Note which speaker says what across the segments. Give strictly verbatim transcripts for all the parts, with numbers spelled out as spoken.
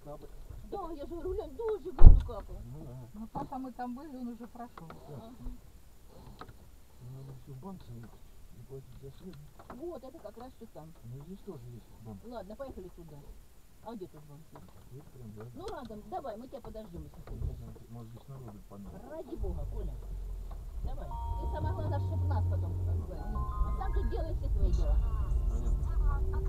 Speaker 1: капать.
Speaker 2: Да, я же говорю, Лень, дождик буду капал.
Speaker 1: Ну да.
Speaker 3: Ну пока мы там были, он уже прошел.
Speaker 2: Ага.
Speaker 1: Надо все в банк заехать и платить за свет.
Speaker 2: Вот, это как раз все там.
Speaker 1: Ну здесь тоже есть банк.
Speaker 2: Ладно, поехали туда. А где тут банк?
Speaker 1: Вот прям рядом.
Speaker 2: Ну, рядом, давай, мы тебя подождем, если
Speaker 1: Не
Speaker 2: хочешь.
Speaker 1: знаю, может здесь народу понятно.
Speaker 2: Ради бога, Коля. Давай. Ты самое главное, чтобы нас потом отправил. А сам тут делай все свои дела.
Speaker 1: Понятно.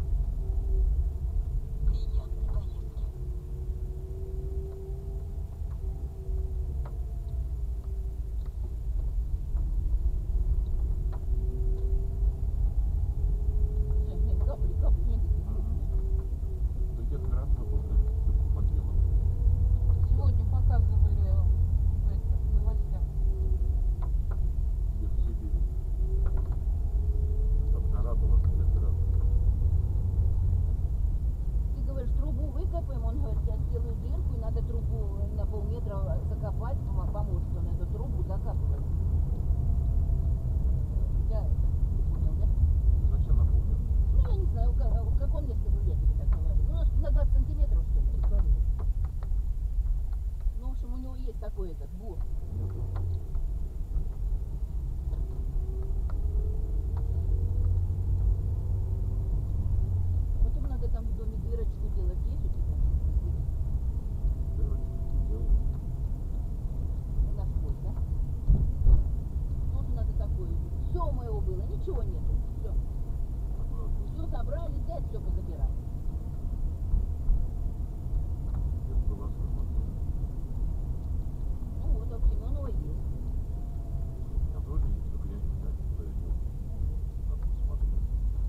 Speaker 2: Жень, Жень, капли, капли, не такие крупные.
Speaker 1: Да где-то град выпал, да, подъемом.
Speaker 3: Сегодня показывали в этих новостях.
Speaker 1: Где в Сибири. Там жара была, где град.
Speaker 2: Ты говоришь, трубу выкопаем, он говорит, я сделаю дырку, и надо трубу на полметра закопать, помо- поможет он эту трубу закапывать. Я это, не понял, да?
Speaker 1: Зачем напомнил?
Speaker 2: Ну, я не знаю, как, как он мне сказал, я тебе так говорю. Ну, на двадцать сантиметров, что ли?
Speaker 1: Конечно.
Speaker 2: Ну, в общем, у него есть такой этот бур.
Speaker 1: Нету.
Speaker 2: Потом надо там в доме дырочку делать. Есть у тебя? Последний?
Speaker 1: Дырочку делаю.
Speaker 2: Насквозь, да? Тоже надо такое. Все у моего было, ничего нету. Все. Все забрали, взять, все позабирали.
Speaker 1: Где-то была сработана.
Speaker 2: Ну вот, а у Семенова есть.
Speaker 1: У меня тоже есть, только я не знаю, куда я делал. Надо посмотреть.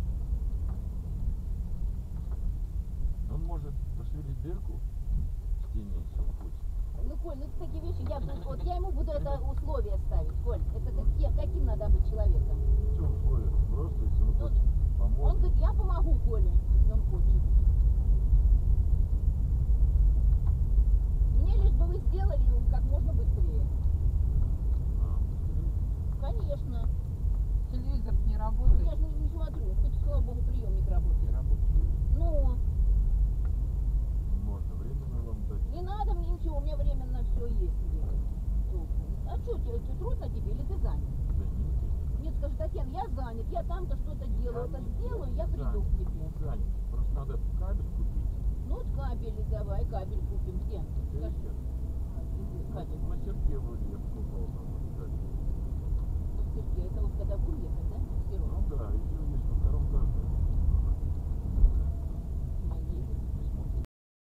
Speaker 1: Он может просверлить дырку в стене, если он хочет.
Speaker 2: Ну, Коль, ну это такие вещи, я, бу- вот я ему буду это условие ставить, Коль. Это какие, каким надо быть человеком?
Speaker 1: Что условия? Просто, если он
Speaker 2: Ну,
Speaker 1: хочет
Speaker 2: Он
Speaker 1: помочь.
Speaker 2: говорит, я помогу Коле, если он хочет. Мне лишь бы вы сделали как можно быстрее.
Speaker 1: А, быстрее.
Speaker 2: Конечно.
Speaker 3: Телевизор не
Speaker 2: Я
Speaker 3: работает.
Speaker 2: же не, не смотрю, хоть, слава богу, приемник работает.
Speaker 1: Не работает.
Speaker 2: Ну,
Speaker 1: Можно временно вам дать.
Speaker 2: не надо мне ничего, у меня временно все есть. Толку. А что, тебе что, трудно тебе или ты занят?
Speaker 1: Да нет,
Speaker 2: Нет, скажи, Татьяна, я занят, я там-то что-то делаю, это
Speaker 1: не-
Speaker 2: сделаю, я
Speaker 1: не
Speaker 2: приду
Speaker 1: занят,
Speaker 2: к тебе.
Speaker 1: не занят. Просто надо кабель купить.
Speaker 2: Ну вот кабели давай, кабель купим. Где? Скажи.
Speaker 1: Видите?
Speaker 2: А, где кабель?
Speaker 1: В мастерке вроде я покупал там вот кабель.
Speaker 2: В мастерке. Это вот когда будем ехать, да? В
Speaker 1: Ну
Speaker 2: Серову?
Speaker 1: да, еще есть во втором этаже.